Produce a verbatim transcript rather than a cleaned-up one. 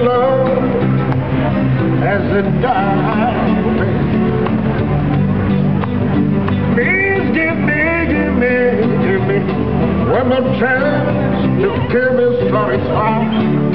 love as it died. Please give me, give me, give me one more chance to kill this story's heart.